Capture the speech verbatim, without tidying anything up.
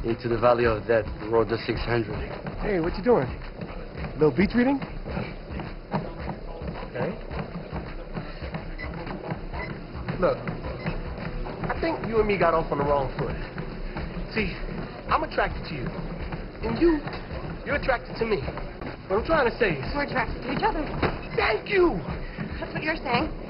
into the Valley of Death, Road to six hundred. Hey, what you doing? Little beach reading? Okay. Look, I think you and me got off on the wrong foot. See, I'm attracted to you. And you, you're attracted to me. What I'm trying to say is... We're attracted to each other. Thank you! That's what you're saying.